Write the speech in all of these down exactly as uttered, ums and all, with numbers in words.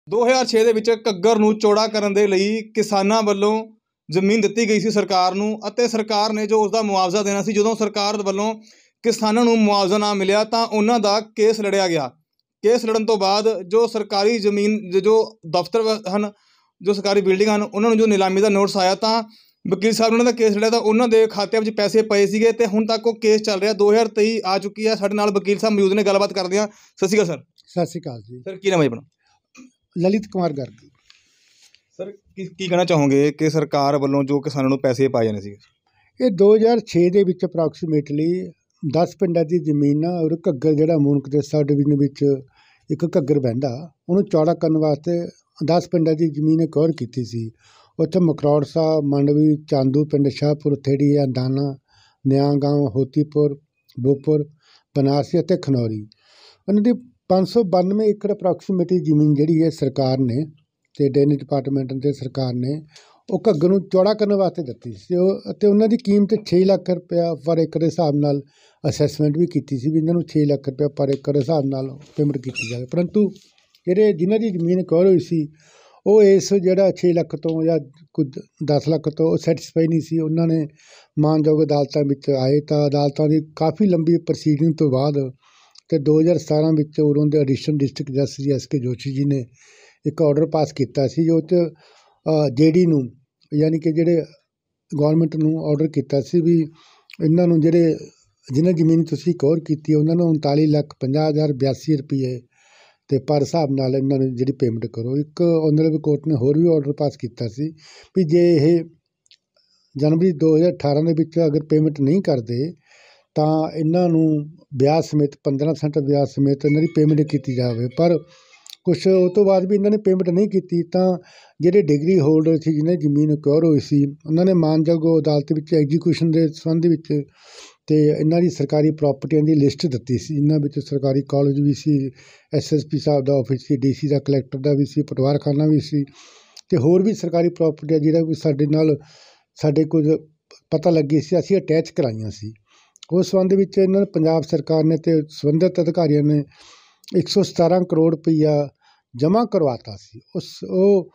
ਦੋ ਹਜ਼ਾਰ ਛੇ ਦੇ ਵਿੱਚ ਘੱਗਰ ਨੂੰ ਚੌੜਾ ਕਰਨ ਦੇ ਲਈ ਕਿਸਾਨਾਂ ਵੱਲੋਂ ਜ਼ਮੀਨ ਦਿੱਤੀ ਗਈ ਸੀ ਸਰਕਾਰ ਨੂੰ ਅਤੇ ਸਰਕਾਰ ਨੇ ਜੋ ਉਸਦਾ ਮੁਆਵਜ਼ਾ ਦੇਣਾ ਸੀ, ਜਦੋਂ ਸਰਕਾਰ ਵੱਲੋਂ ਕਿਸਾਨਾਂ ਨੂੰ ਮੁਆਵਜ਼ਾ ਨਾ ਮਿਲਿਆ ਤਾਂ ਉਹਨਾਂ ਦਾ ਕੇਸ ਲੜਿਆ ਗਿਆ। ਕੇਸ ਲੜਨ ਤੋਂ ਬਾਅਦ ਜੋ ਸਰਕਾਰੀ ਜ਼ਮੀਨ ਜੋ ਦਫ਼ਤਰ ਹਨ, ਜੋ ਸਰਕਾਰੀ ਬਿਲਡਿੰਗ ਹਨ, ਉਹਨਾਂ ਨੂੰ ਜੋ ਨਿਲਾਮੀ ਦਾ ਨੋਟਿਸ ਆਇਆ ਤਾਂ ਵਕੀਲ ਸਾਹਿਬ ਨੇ ਉਹਨਾਂ ਦਾ ਕੇਸ ਲੜਿਆ ਤਾਂ ਉਹਨਾਂ ਦੇ ਖਾਤਿਆਂ ਵਿੱਚ ਪੈਸੇ ਪਏ ਸੀਗੇ ਤੇ ਹੁਣ ਤੱਕ ਉਹ ਕੇਸ ਚੱਲ ਰਿਹਾ। ਦੋ ਹਜ਼ਾਰ ਤੇਈ ਆ ਚੁੱਕੀ ਹੈ। ਸਾਡੇ ਨਾਲ ਵਕੀਲ ਸਾਹਿਬ ਮੌਜੂਦ ਨੇ, ਗੱਲਬਾਤ ਕਰਦੇ ਹਾਂ। ਸਤਿ ਸ਼੍ਰੀ ਅਕਾਲ ਸਰ। ਸਤਿ ਸ਼੍ਰੀ ਅਕਾਲ ਜੀ। ਸਰ ਕੀ ਨਾਮ ਹੈ ਆਪਣਾ? ਲਲਿਤ ਕੁਮਾਰ ਗਰਗ। ਸਰ ਕੀ ਕੀ ਕਹਿਣਾ ਚਾਹੋਗੇ ਕਿ ਸਰਕਾਰ ਵੱਲੋਂ ਜੋ ਕਿਸਾਨਾਂ ਨੂੰ ਪੈਸੇ ਪਾਏ ਜਾਣੇ ਸੀਗੇ? ਇਹ ਦੋ ਹਜ਼ਾਰ ਛੇ ਦੇ ਵਿੱਚ ਅਪਰੋਕਸੀਮੇਟਲੀ ਦਸ ਪਿੰਡਾਂ ਦੀ ਜ਼ਮੀਨ ਆ ਔਰ ਘੱਗਰ ਜਿਹੜਾ ਮੂਨਕ ਦੇ ਸਬ ਡਿਵੀਜ਼ਨ ਵਿੱਚ ਇੱਕ ਘੱਗਰ ਬਹਿੰਦਾ, ਉਹਨੂੰ ਚੌੜਾ ਕਰਨ ਵਾਸਤੇ ਦਸ ਪਿੰਡਾਂ ਦੀ ਜ਼ਮੀਨ ਐਕਵਾਇਰ ਕੀਤੀ ਸੀ। ਉੱਥੇ ਮਕਰੌੜ ਸਾਹਿਬ, ਮੰਡਵੀ, ਚਾਂਦੂ ਪਿੰਡ, ਸ਼ਾਹਪੁਰ, ਥੇੜੀ, ਦਾਨਾ, ਨਿਆਂਗਾঁव, ਹੋਤੀਪੁਰ, ਬੋਪੁਰ, ਬਨਾਰਸੀ ਅਤੇ ਖਨੌਰੀ। ਉਹਨਾਂ ਦੀ ਪੰਜ ਸੌ ਬਾਨਵੇਂ ਏਕੜ ਅਪਰੋਕਸੀਮੇਟਲੀ ਜ਼ਮੀਨ ਜਿਹੜੀ ਹੈ ਸਰਕਾਰ ਨੇ ਅਤੇ ਡਰੇਨੇਜ ਡਿਪਾਰਟਮੈਂਟ ਅਤੇ ਸਰਕਾਰ ਨੇ ਉਹ ਘੱਗਰ ਨੂੰ ਚੌੜਾ ਕਰਨ ਵਾਸਤੇ ਦਿੱਤੀ ਸੀ। ਉਹ ਅਤੇ ਉਹਨਾਂ ਦੀ ਕੀਮਤ ਛੇ ਲੱਖ ਰੁਪਇਆ ਪਰ ਏਕੜ ਦੇ ਹਿਸਾਬ ਨਾਲ ਅਸੈਸਮੈਂਟ ਵੀ ਕੀਤੀ ਸੀ ਵੀ ਇਹਨਾਂ ਨੂੰ ਛੇ ਲੱਖ ਰੁਪਇਆ ਪਰ ਏਕੜ ਦੇ ਹਿਸਾਬ ਨਾਲ ਪੇਮੈਂਟ ਕੀਤੀ ਜਾਵੇ। ਪਰੰਤੂ ਜਿਹੜੇ ਜਿਨ੍ਹਾਂ ਦੀ ਜ਼ਮੀਨ ਐਕਵਾਇਰ ਹੋਈ ਸੀ ਉਹ ਇਸ ਜਿਹੜਾ ਛੇ ਲੱਖ ਤੋਂ ਜਾਂ ਕੁਝ ਦਸ ਲੱਖ ਤੋਂ ਉਹ ਸੈਟਿਸਫਾਈ ਨਹੀਂ ਸੀ। ਉਹਨਾਂ ਨੇ ਮਾਣਯੋਗ ਅਦਾਲਤਾਂ ਵਿੱਚ ਆਏ ਤਾਂ ਅਦਾਲਤਾਂ ਦੀ ਕਾਫੀ ਲੰਬੀ ਪ੍ਰੋਸੀਡਿੰਗ ਤੋਂ ਬਾਅਦ ਅਤੇ ਦੋ ਹਜ਼ਾਰ ਸਤਾਰਾਂ ਵਿੱਚ ਉਰੋਂ ਦੇ additional district justice S K Joshi ji ਨੇ ਇੱਕ ਆਰਡਰ ਪਾਸ ਕੀਤਾ ਸੀ, ਜੋ 'ਚ ਜੇ ਡੀ ਨੂੰ ਯਾਨੀ ਕਿ ਜਿਹੜੇ ਗੌਰਮੈਂਟ ਨੂੰ ਆਰਡਰ ਕੀਤਾ ਸੀ ਵੀ ਇਹਨਾਂ ਨੂੰ ਜਿਹੜੇ ਜਿਹਨਾਂ ਜ਼ਮੀਨ ਤੁਸੀਂ ਐਕਵਾਇਰ ਕੀਤੀ ਉਹਨਾਂ ਨੂੰ ਉਨਤਾਲੀ ਲੱਖ ਪੰਜਾਹ ਹਜ਼ਾਰ ਬਿਆਸੀ ਰੁਪਈਏ ਅਤੇ ਪਰ ਹਿਸਾਬ ਨਾਲ ਇਹਨਾਂ ਨੂੰ ਜਿਹੜੀ ਪੇਮੈਂਟ ਕਰੋ। ਇੱਕ ਆਨਰੇਬਲ ਕੋਰਟ ਨੇ ਹੋਰ ਵੀ ਆਰਡਰ ਪਾਸ ਕੀਤਾ ਸੀ ਵੀ ਜੇ ਇਹ ਜਨਵਰੀ ਦੋ ਹਜ਼ਾਰ ਅਠਾਰਾਂ ਦੇ ਵਿੱਚ ਅਗਰ ਪੇਮੈਂਟ ਨਹੀਂ ਕਰਦੇ ਤਾਂ ਇਹਨਾਂ ਨੂੰ ਵਿਆਜ ਸਮੇਤ ਪੰਦਰਾਂ ਪਰਸੈਂਟ ਵਿਆਜ ਸਮੇਤ ਇਹਨਾਂ ਦੀ ਪੇਮੈਂਟ ਕੀਤੀ ਜਾਵੇ। ਪਰ ਕੁਛ ਉਹ ਤੋਂ ਬਾਅਦ ਵੀ ਇਹਨਾਂ ਨੇ ਪੇਮੈਂਟ ਨਹੀਂ ਕੀਤੀ ਤਾਂ ਜਿਹੜੇ ਡਿਗਰੀ ਹੋਲਡਰ ਸੀ ਜਿਹਨਾਂ ਦੀ ਜ਼ਮੀਨ ਐਕਵਾਇਰ ਹੋਈ ਸੀ ਉਹਨਾਂ ਨੇ ਮਾਣਯੋਗ ਅਦਾਲਤ ਵਿੱਚ ਐਗਜ਼ੀਕਿਊਸ਼ਨ ਦੇ ਸੰਬੰਧ ਵਿੱਚ ਅਤੇ ਇਹਨਾਂ ਦੀ ਸਰਕਾਰੀ ਪ੍ਰਾਪਰਟੀਆਂ ਦੀ ਲਿਸਟ ਦਿੱਤੀ ਸੀ। ਇਹਨਾਂ ਵਿੱਚ ਸਰਕਾਰੀ ਕਾਲਜ ਵੀ ਸੀ, ਐਸ ਐਸ ਪੀ ਸਾਹਿਬ ਦਾ ਆਫਿਸ ਸੀ, ਡੀ ਸੀ ਦਾ, ਕਲੈਕਟਰ ਦਾ ਵੀ ਸੀ, ਪਟਵਾਰਖਾਨਾ ਵੀ ਸੀ ਅਤੇ ਹੋਰ ਵੀ ਸਰਕਾਰੀ ਪ੍ਰਾਪਰਟੀਆਂ ਜਿਹੜਾ ਵੀ ਸਾਡੇ ਨਾਲ ਸਾਡੇ ਕੁਝ ਪਤਾ ਲੱਗੀ ਸੀ ਅਸੀਂ ਅਟੈਚ ਕਰਾਈਆਂ ਸੀ। ਉਸ ਸੰਬੰਧ ਵਿੱਚ ਇਹਨਾਂ ਨੇ ਪੰਜਾਬ ਸਰਕਾਰ ਨੇ ਅਤੇ ਸੰਬੰਧਿਤ ਅਧਿਕਾਰੀਆਂ ਨੇ ਇੱਕ ਸੌ ਸਤਾਰਾਂ ਕਰੋੜ ਰੁਪਈਆ ਜਮ੍ਹਾਂ ਕਰਵਾਤਾ ਸੀ। ਉਸ ਉਹ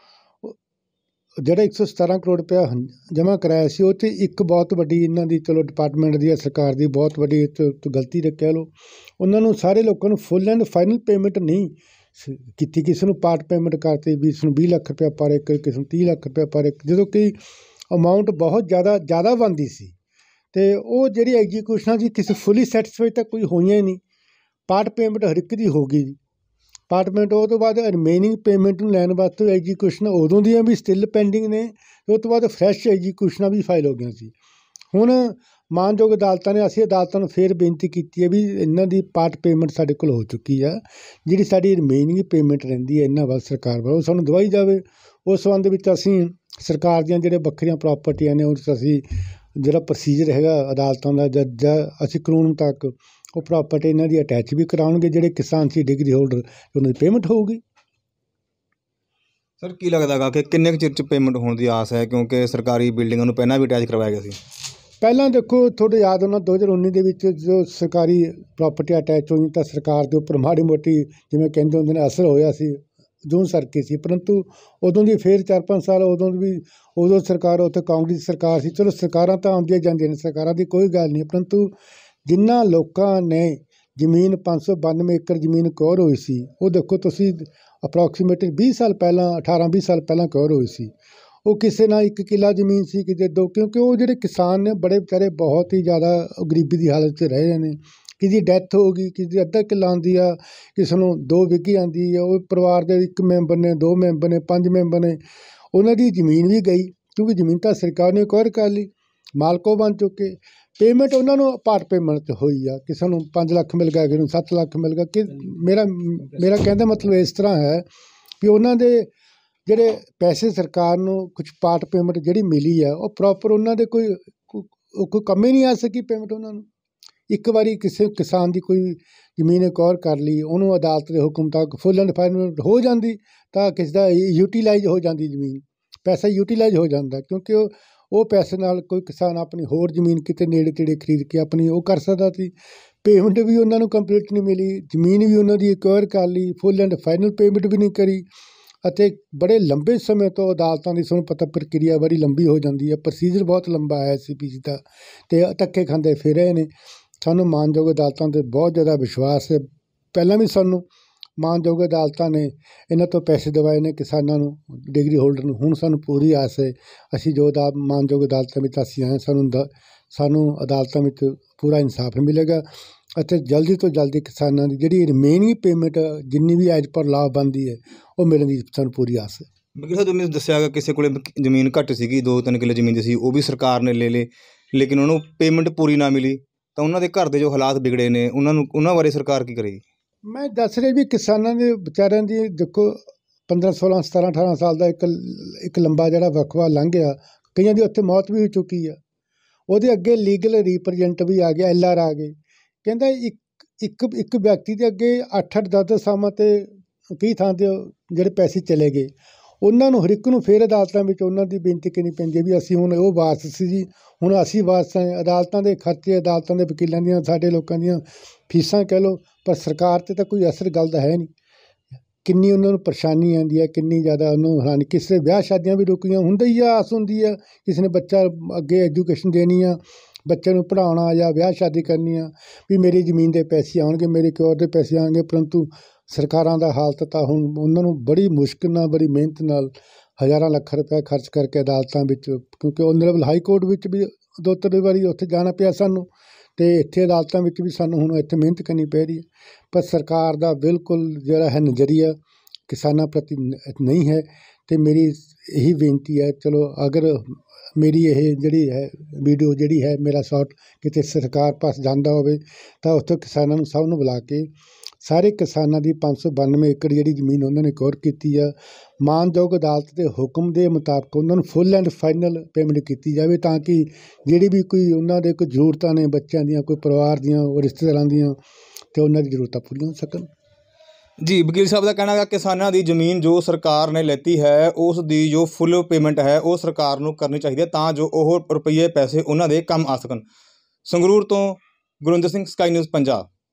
ਜਿਹੜਾ ਇੱਕ ਸੌ ਸਤਾਰਾਂ ਕਰੋੜ ਰੁਪਇਆ ਜਮ੍ਹਾਂ ਕਰਾਇਆ ਸੀ ਉਹ 'ਤੇ ਇੱਕ ਬਹੁਤ ਵੱਡੀ ਇਹਨਾਂ ਦੀ ਚਲੋ ਡਿਪਾਰਟਮੈਂਟ ਦੀ ਸਰਕਾਰ ਦੀ ਬਹੁਤ ਵੱਡੀ ਗਲਤੀ ਦੇ ਕਹਿ ਲਓ, ਉਹਨਾਂ ਨੂੰ ਸਾਰੇ ਲੋਕਾਂ ਨੂੰ ਫੁੱਲ ਐਂਡ ਫਾਈਨਲ ਪੇਮੈਂਟ ਨਹੀਂ ਕੀਤੀ। ਕਿਸੇ ਨੂੰ ਪਾਰਟ ਪੇਮੈਂਟ ਕਰਤੀ ਵੀ ਇਸ ਨੂੰ ਵੀਹ ਲੱਖ ਰੁਪਇਆ ਪਰ ਏਕੜ, ਕਿਸੇ ਨੂੰ ਤੀਹ ਲੱਖ ਰੁਪਇਆ ਪਰ ਏਕੜ, ਜਦੋਂ ਕਿ ਅਮਾਊਂਟ ਬਹੁਤ ਜ਼ਿਆਦਾ ਜ਼ਿਆਦਾ ਬਣਦੀ ਸੀ ਅਤੇ ਉਹ ਜਿਹੜੀ ਐਗਜ਼ੀਕਿਊਸ਼ਨਾਂ ਸੀ ਕਿਸੇ ਫੁੱਲੀ ਸੈਟਿਸਫਾਈ ਤਾਂ ਕੋਈ ਹੋਈਆਂ ਹੀ ਨਹੀਂ। ਪਾਰਟ ਪੇਮੈਂਟ ਹਰ ਇੱਕ ਦੀ ਹੋ ਗਈ ਜੀ। ਪਾਰਟ ਪੇਮੈਂਟ ਉਹ ਤੋਂ ਬਾਅਦ ਰਿਮੇਨਿੰਗ ਪੇਮੈਂਟ ਨੂੰ ਲੈਣ ਵਾਸਤੇ ਐਗਜ਼ੀਕਿਊਸ਼ਨ ਉਦੋਂ ਦੀਆਂ ਵੀ ਸਟਿਲ ਪੈਂਡਿੰਗ ਨੇ, ਉਹ ਤੋਂ ਬਾਅਦ ਫਰੈਸ਼ ਐਗਜ਼ੀਕਿਊਸ਼ਨਾਂ ਵੀ ਫਾਈਲ ਹੋ ਗਈਆਂ ਸੀ। ਹੁਣ ਮਾਣਯੋਗ ਅਦਾਲਤਾਂ ਨੇ ਅਸੀਂ ਅਦਾਲਤਾਂ ਨੂੰ ਫਿਰ ਬੇਨਤੀ ਕੀਤੀ ਹੈ ਵੀ ਇਹਨਾਂ ਦੀ ਪਾਰਟ ਪੇਮੈਂਟ ਸਾਡੇ ਕੋਲ ਹੋ ਚੁੱਕੀ ਆ, ਜਿਹੜੀ ਸਾਡੀ ਰਿਮੇਨਿੰਗ ਪੇਮੈਂਟ ਰਹਿੰਦੀ ਹੈ ਇਹਨਾਂ ਵੱਲ ਸਰਕਾਰ ਵੱਲੋਂ ਸਾਨੂੰ ਦਵਾਈ ਜਾਵੇ। ਉਸ ਸੰਬੰਧ ਵਿੱਚ ਅਸੀਂ ਸਰਕਾਰ ਦੀਆਂ ਜਿਹੜੇ ਵੱਖਰੀਆਂ ਪ੍ਰਾਪਰਟੀਆਂ ਨੇ ਉਸ ਅਸੀਂ ਜਿਹੜਾ ਪ੍ਰੋਸੀਜਰ ਹੈਗਾ ਅਦਾਲਤਾਂ ਦਾ ਜੱਜ ਅਸੀਂ ਕਾਨੂੰਨ ਮੁਤਾਬਕ ਉਹ ਪ੍ਰਾਪਰਟੀ ਇਹਨਾਂ ਦੀ ਅਟੈਚ ਵੀ ਕਰਾਉਣਗੇ। ਜਿਹੜੇ ਕਿਸਾਨ ਸੀ ਡਿਗਰੀ ਹੋਲਡਰ ਉਹਨਾਂ ਦੀ ਪੇਮੈਂਟ ਹੋਊਗੀ। ਸਰ ਕੀ ਲੱਗਦਾ ਗਾ ਕਿ ਕਿੰਨੇ ਕੁ ਚਿਰ 'ਚ ਪੇਮੈਂਟ ਹੋਣ ਦੀ ਆਸ ਹੈ, ਕਿਉਂਕਿ ਸਰਕਾਰੀ ਬਿਲਡਿੰਗਾਂ ਨੂੰ ਪਹਿਲਾਂ ਵੀ ਅਟੈਚ ਕਰਵਾਇਆ ਗਿਆ ਸੀ? ਪਹਿਲਾਂ ਦੇਖੋ ਤੁਹਾਨੂੰ ਯਾਦ ਹੋਣਾ ਦੋ ਹਜ਼ਾਰ ਉੱਨੀ ਦੇ ਵਿੱਚ ਜੋ ਸਰਕਾਰੀ ਪ੍ਰਾਪਰਟੀ ਅਟੈਚ ਹੋਈ ਤਾਂ ਸਰਕਾਰ ਦੇ ਉੱਪਰ ਮਾੜੀ ਮੋਟੀ ਜਿਵੇਂ ਕਹਿੰਦੇ ਹੁੰਦੇ ਨੇ ਅਸਰ ਹੋਇਆ ਸੀ, ਜੂਨ ਸਰਕੀ ਸੀ। ਪਰੰਤੂ ਉਦੋਂ ਦੀ ਫਿਰ ਚਾਰ ਪੰਜ ਸਾਲ ਉਦੋਂ ਵੀ ਉਦੋਂ ਸਰਕਾਰ ਉੱਥੇ ਕਾਂਗਰਸ ਸਰਕਾਰ ਸੀ। ਚਲੋ ਸਰਕਾਰਾਂ ਤਾਂ ਆਉਂਦੀਆਂ ਜਾਂਦੀਆਂ ਨੇ, ਸਰਕਾਰਾਂ ਦੀ ਕੋਈ ਗੱਲ ਨਹੀਂ, ਪਰੰਤੂ ਜਿਨ੍ਹਾਂ ਲੋਕਾਂ ਨੇ ਜ਼ਮੀਨ ਪੰਜ ਸੌ ਬਾਨਵੇਂ ਏਕੜ ਜ਼ਮੀਨ ਐਕਵਾਇਰ ਹੋਈ ਸੀ ਉਹ ਦੇਖੋ ਤੁਸੀਂ ਅਪਰੋਕਸੀਮੇਟਲੀ ਵੀਹ ਸਾਲ ਪਹਿਲਾਂ ਅਠਾਰਾਂ ਵੀਹ ਸਾਲ ਪਹਿਲਾਂ ਐਕਵਾਇਰ ਹੋਈ ਸੀ। ਉਹ ਕਿਸੇ ਨਾਲ ਇੱਕ ਕਿੱਲਾ ਜ਼ਮੀਨ ਸੀ, ਕਿਤੇ ਦੋ, ਕਿਉਂਕਿ ਉਹ ਜਿਹੜੇ ਕਿਸਾਨ ਨੇ ਬੜੇ ਵਿਚਾਰੇ ਬਹੁਤ ਹੀ ਜ਼ਿਆਦਾ ਗਰੀਬੀ ਦੀ ਹਾਲਤ 'ਚ ਰਹੇ ਨੇ। ਕਿਸੇ ਦੀ ਡੈਥ ਹੋ ਗਈ, ਕਿਸੇ ਦੀ ਅੱਧਾ ਕਿੱਲਾ ਆਉਂਦੀ ਆ, ਕਿਸੇ ਨੂੰ ਦੋ ਵਿੱਘੀ ਆਉਂਦੀ ਆ, ਉਹ ਪਰਿਵਾਰ ਦੇ ਇੱਕ ਮੈਂਬਰ ਨੇ, ਦੋ ਮੈਂਬਰ ਨੇ, ਪੰਜ ਮੈਂਬਰ ਨੇ, ਉਹਨਾਂ ਦੀ ਜ਼ਮੀਨ ਵੀ ਗਈ ਕਿਉਂਕਿ ਜ਼ਮੀਨ ਤਾਂ ਸਰਕਾਰ ਨੇ ਐਕਵਾਇਰ ਕਰ ਲਈ, ਮਾਲਕੋ ਬਣ ਚੁੱਕੇ। ਪੇਮੈਂਟ ਉਹਨਾਂ ਨੂੰ ਪਾਰਟ ਪੇਮੈਂਟ ਹੋਈ ਆ, ਕਿਸੇ ਨੂੰ ਪੰਜ ਲੱਖ ਮਿਲ ਗਿਆ, ਕਿਸੇ ਨੂੰ ਸੱਤ ਲੱਖ ਮਿਲ ਗਿਆ। ਕਿ ਮੇਰਾ ਮੇਰਾ ਕਹਿਣ ਦਾ ਮਤਲਬ ਇਸ ਤਰ੍ਹਾਂ ਹੈ ਵੀ ਉਹਨਾਂ ਦੇ ਜਿਹੜੇ ਪੈਸੇ ਸਰਕਾਰ ਨੂੰ ਕੁਛ ਪਾਰਟ ਪੇਮੈਂਟ ਜਿਹੜੀ ਮਿਲੀ ਆ ਉਹ ਪ੍ਰੋਪਰ ਉਹਨਾਂ ਦੇ ਕੋਈ ਕੋਈ ਕੰਮ ਹੀ ਨਹੀਂ ਆ ਸਕੀ ਪੇਮੈਂਟ ਉਹਨਾਂ ਨੂੰ। ਇੱਕ ਵਾਰੀ ਕਿਸੇ ਕਿਸਾਨ ਦੀ ਕੋਈ ਜ਼ਮੀਨ ਐਕਵਾਇਰ ਕਰ ਲਈ, ਉਹਨੂੰ ਅਦਾਲਤ ਦੇ ਹੁਕਮ ਤੱਕ ਫੁੱਲ ਐਂਡ ਫਾਈਨਲ ਹੋ ਜਾਂਦੀ ਤਾਂ ਕਿਸੇ ਦਾ ਯੂਟੀਲਾਈਜ਼ ਹੋ ਜਾਂਦੀ ਜ਼ਮੀਨ, ਪੈਸਾ ਯੂਟੀਲਾਈਜ਼ ਹੋ ਜਾਂਦਾ, ਕਿਉਂਕਿ ਉਹ ਉਹ ਪੈਸੇ ਨਾਲ ਕੋਈ ਕਿਸਾਨ ਆਪਣੀ ਹੋਰ ਜ਼ਮੀਨ ਕਿਤੇ ਨੇੜੇ ਤੇੜੇ ਖਰੀਦ ਕੇ ਆਪਣੀ ਉਹ ਕਰ ਸਕਦਾ ਸੀ। ਪੇਮੈਂਟ ਵੀ ਉਹਨਾਂ ਨੂੰ ਕੰਪਲੀਟ ਨਹੀਂ ਮਿਲੀ, ਜ਼ਮੀਨ ਵੀ ਉਹਨਾਂ ਦੀ ਐਕਵਾਇਰ ਕਰ ਲਈ, ਫੁੱਲ ਐਂਡ ਫਾਈਨਲ ਪੇਮੈਂਟ ਵੀ ਨਹੀਂ ਕਰੀ। ਅਤੇ ਬੜੇ ਲੰਬੇ ਸਮੇਂ ਤੋਂ ਅਦਾਲਤਾਂ ਦੀ ਤੁਹਾਨੂੰ ਪਤਾ ਪ੍ਰਕਿਰਿਆ ਬੜੀ ਲੰਬੀ ਹੋ ਜਾਂਦੀ ਹੈ, ਪ੍ਰੋਸੀਜਰ ਬਹੁਤ ਲੰਬਾ ਹੈ ਸੀ ਪੀ ਸੀ ਦਾ, ਅਤੇ ਧੱਕੇ ਖਾਂਦੇ ਫਿਰ ਰਹੇ ਨੇ। ਸਾਨੂੰ ਮਾਣਯੋਗ ਅਦਾਲਤਾਂ 'ਤੇ ਬਹੁਤ ਜ਼ਿਆਦਾ ਵਿਸ਼ਵਾਸ ਹੈ। ਪਹਿਲਾਂ ਵੀ ਸਾਨੂੰ ਮਾਣਯੋਗ ਅਦਾਲਤਾਂ ਨੇ ਇਹਨਾਂ ਤੋਂ ਪੈਸੇ ਦਿਵਾਏ ਨੇ ਕਿਸਾਨਾਂ ਨੂੰ, ਡਿਗਰੀ ਹੋਲਡਰ ਨੂੰ। ਹੁਣ ਸਾਨੂੰ ਪੂਰੀ ਆਸ ਹੈ, ਅਸੀਂ ਜੋ ਅਦਾ ਮਾਣਯੋਗ ਅਦਾਲਤਾਂ ਵਿੱਚ ਅਸੀਂ ਆਏ ਸਾਨੂੰ ਦ ਸਾਨੂੰ ਅਦਾਲਤਾਂ ਵਿੱਚ ਪੂਰਾ ਇਨਸਾਫ ਮਿਲੇਗਾ ਅਤੇ ਜਲਦੀ ਤੋਂ ਜਲਦੀ ਕਿਸਾਨਾਂ ਦੀ ਜਿਹੜੀ ਰਿਮੇਨਿੰਗ ਪੇਮੈਂਟ ਜਿੰਨੀ ਵੀ ਐਜ ਪਰ ਲਾਅ ਬਣਦੀ ਹੈ ਉਹ ਮਿਲਣ ਦੀ ਸਾਨੂੰ ਪੂਰੀ ਆਸ ਹੈ। ਵਕੀਲ ਸਾਹਿਬ, ਜਿਵੇਂ ਦੱਸਿਆ ਗਿਆ ਕਿਸੇ ਕੋਲੇ ਜ਼ਮੀਨ ਘੱਟ ਸੀਗੀ, ਦੋ ਤਿੰਨ ਕਿੱਲੇ ਜ਼ਮੀਨ ਦੀ ਸੀ, ਉਹ ਵੀ ਸਰਕਾਰ ਨੇ ਲੈ ਲਏ, ਲੇਕਿਨ ਉਹਨੂੰ ਪੇਮੈਂਟ ਪੂਰੀ ਨਾ ਮਿਲੀ, ਤਾਂ ਉਹਨਾਂ ਦੇ ਘਰ ਦੇ ਜੋ ਹਾਲਾਤ ਵਿਗੜੇ ਨੇ ਉਹਨਾਂ ਨੂੰ ਉਹਨਾਂ ਬਾਰੇ ਸਰਕਾਰ ਕੀ ਕਰੇਗੀ? ਮੈਂ ਦੱਸ ਰਿਹਾ ਵੀ ਕਿਸਾਨਾਂ ਦੇ ਵਿਚਾਰਿਆਂ ਦੀ ਦੇਖੋ ਪੰਦਰਾਂ ਸੋਲਾਂ ਸਤਾਰਾਂ ਅਠਾਰਾਂ ਸਾਲ ਦਾ ਇੱਕ ਇੱਕ ਲੰਬਾ ਜਿਹੜਾ ਵਕਫਾ ਲੰਘ ਗਿਆ, ਕਈਆਂ ਦੀ ਉੱਥੇ ਮੌਤ ਵੀ ਹੋ ਚੁੱਕੀ ਆ। ਉਹਦੇ ਅੱਗੇ ਲੀਗਲ ਰੀਪ੍ਰਜੈਂਟ ਵੀ ਆ ਗਿਆ, ਐਲ ਆਰ ਆ ਗਏ। ਕਹਿੰਦਾ ਇੱਕ ਇੱਕ ਇੱਕ ਵਿਅਕਤੀ ਦੇ ਅੱਗੇ ਅੱਠ ਅੱਠ ਦਸ ਦਸ ਸਾਵਾਂ 'ਤੇ ਕਈ ਥਾਂ 'ਤੇ ਜਿਹੜੇ ਪੈਸੇ ਚਲੇ ਗਏ, ਉਹਨਾਂ ਨੂੰ ਹਰ ਇੱਕ ਨੂੰ ਫਿਰ ਅਦਾਲਤਾਂ ਵਿੱਚ ਉਹਨਾਂ ਦੀ ਬੇਨਤੀ ਕਰਨੀ ਪੈਂਦੀ ਹੈ ਵੀ ਅਸੀਂ ਹੁਣ ਉਹ ਵਾਰਸ ਸੀ ਜੀ, ਹੁਣ ਅਸੀਂ ਵਾਰਸ ਹਾਂ। ਅਦਾਲਤਾਂ ਦੇ ਖਰਚੇ, ਅਦਾਲਤਾਂ ਦੇ ਵਕੀਲਾਂ ਦੀਆਂ, ਸਾਡੇ ਲੋਕਾਂ ਦੀਆਂ ਫੀਸਾਂ ਕਹਿ ਲਓ, ਪਰ ਸਰਕਾਰ 'ਤੇ ਤਾਂ ਕੋਈ ਅਸਰ ਗੱਲ ਦਾ ਹੈ ਨਹੀਂ। ਕਿੰਨੀ ਉਹਨਾਂ ਨੂੰ ਪਰੇਸ਼ਾਨੀ ਆਉਂਦੀ ਹੈ, ਕਿੰਨੀ ਜ਼ਿਆਦਾ ਉਹਨੂੰ ਹੈਰਾਨੀ। ਕਿਸੇ ਦੇ ਵਿਆਹ ਸ਼ਾਦੀਆਂ ਵੀ ਰੁਕੀਆਂ, ਹੁੰਦਾ ਹੀ ਆ, ਆਸ ਹੁੰਦੀ ਆ ਕਿਸੇ ਨੇ ਬੱਚਾ ਅੱਗੇ ਐਜੂਕੇਸ਼ਨ ਦੇਣੀ ਆ, ਬੱਚੇ ਨੂੰ ਪੜ੍ਹਾਉਣਾ ਜਾਂ ਵਿਆਹ ਸ਼ਾਦੀ ਕਰਨੀ ਆ, ਵੀ ਮੇਰੀ ਜ਼ਮੀਨ ਦੇ ਪੈਸੇ ਆਉਣਗੇ, ਮੇਰੇ ਕਿਉਰ ਦੇ ਪੈਸੇ ਆਉਣਗੇ। ਪਰੰਤੂ ਸਰਕਾਰਾਂ ਦਾ ਹਾਲਤ ਤਾਂ ਹੁਣ ਉਹਨਾਂ ਨੂੰ ਬੜੀ ਮੁਸ਼ਕਿਲ ਨਾਲ, ਬੜੀ ਮਿਹਨਤ ਨਾਲ ਹਜ਼ਾਰਾਂ ਲੱਖ ਰੁਪਏ ਖਰਚ ਕਰਕੇ ਅਦਾਲਤਾਂ ਵਿੱਚ, ਕਿਉਂਕਿ ਓਨਰੇਬਲ ਹਾਈ ਕੋਰਟ ਵਿੱਚ ਵੀ ਦੋ ਤਿੰਨ ਵਾਰੀ ਉੱਥੇ ਜਾਣਾ ਪਿਆ ਸਾਨੂੰ, ਅਤੇ ਇੱਥੇ ਅਦਾਲਤਾਂ ਵਿੱਚ ਵੀ ਸਾਨੂੰ ਹੁਣ ਇੱਥੇ ਮਿਹਨਤ ਕਰਨੀ ਪੈ ਰਹੀ ਹੈ। ਪਰ ਸਰਕਾਰ ਦਾ ਬਿਲਕੁਲ ਜਿਹੜਾ ਹੈ ਨਜ਼ਰੀਆ ਕਿਸਾਨਾਂ ਪ੍ਰਤੀ ਨਹੀਂ ਹੈ। ਅਤੇ ਮੇਰੀ ਇਹੀ ਬੇਨਤੀ ਹੈ, ਚਲੋ ਅਗਰ ਮੇਰੀ ਇਹ ਜਿਹੜੀ ਹੈ ਵੀਡੀਓ ਜਿਹੜੀ ਹੈ ਮੇਰਾ ਸ਼ਾਰਟ ਕਿਤੇ ਸਰਕਾਰ ਪਾਸ ਜਾਂਦਾ ਹੋਵੇ ਤਾਂ ਉੱਥੇ ਕਿਸਾਨਾਂ ਨੂੰ ਸਭ ਨੂੰ ਬੁਲਾ ਕੇ ਸਾਰੇ ਕਿਸਾਨਾਂ ਦੀ ਪੰਜ ਸੌ ਬਾਨਵੇਂ ਏਕੜ ਜਿਹੜੀ ਜ਼ਮੀਨ ਉਹਨਾਂ ਨੇ ਕਵਰ ਕੀਤੀ ਆ, ਮਾਣਯੋਗ ਅਦਾਲਤ ਦੇ ਹੁਕਮ ਦੇ ਮੁਤਾਬਕ ਉਹਨਾਂ ਨੂੰ ਫੁੱਲ ਐਂਡ ਫਾਈਨਲ ਪੇਮੈਂਟ ਕੀਤੀ ਜਾਵੇ, ਤਾਂ ਕਿ ਜਿਹੜੀ ਵੀ ਕੋਈ ਉਹਨਾਂ ਦੇ ਕੋਈ ਜ਼ਰੂਰਤਾਂ ਨੇ ਬੱਚਿਆਂ ਦੀਆਂ, ਕੋਈ ਪਰਿਵਾਰ ਦੀਆਂ, ਰਿਸ਼ਤੇਦਾਰਾਂ ਦੀਆਂ, ਅਤੇ ਉਹਨਾਂ ਦੀ ਜ਼ਰੂਰਤਾਂ ਪੂਰੀਆਂ ਹੋ ਸਕਣ। ਜੀ, ਵਕੀਲ ਸਾਹਿਬ ਦਾ ਕਹਿਣਾ ਹੈ ਕਿਸਾਨਾਂ ਦੀ ਜ਼ਮੀਨ ਜੋ ਸਰਕਾਰ ਨੇ ਲੈਤੀ ਹੈ ਉਸ ਦੀ ਜੋ ਫੁੱਲ ਪੇਮੈਂਟ ਹੈ ਉਹ ਸਰਕਾਰ ਨੂੰ ਕਰਨੀ ਚਾਹੀਦੀ ਹੈ, ਤਾਂ ਜੋ ਉਹ ਰੁਪਈਏ ਪੈਸੇ ਉਹਨਾਂ ਦੇ ਕੰਮ ਆ ਸਕਣ। ਸੰਗਰੂਰ ਤੋਂ ਗੁਰਵਿੰਦਰ ਸਿੰਘ, ਸਕਾਈ ਨਿਊਜ਼ ਪੰਜਾਬ।